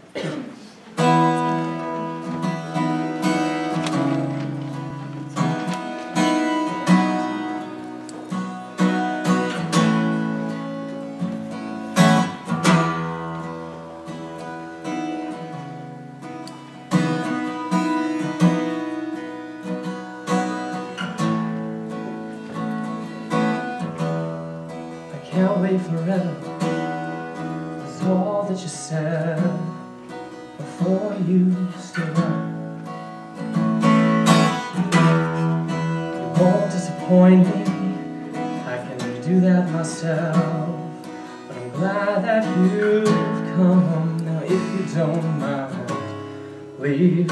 Can't wait forever, is all that you said before you stood up. You won't disappoint me, I can do that myself. But I'm glad that you've come. Now if you don't mind, leave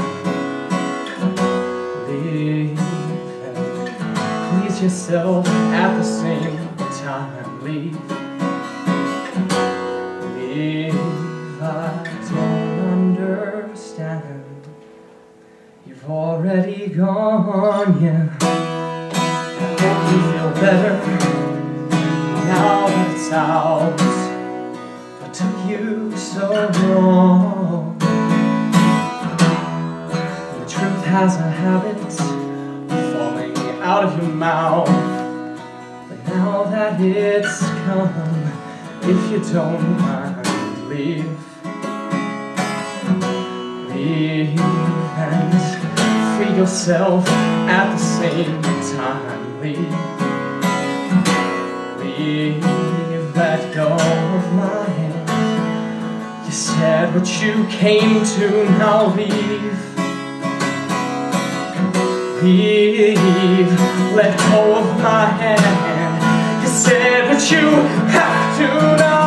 and please yourself at the same time. Leave, I don't understand. You've already gone, yeah. I hope you feel better now that it's out. What took you so long? The truth has a habit of falling out of your mouth. Now that it's come, if you don't mind, leave and free yourself at the same time. Let go of my hand. You said what you came to, now leave. Let go of my hand. You said what you have to now.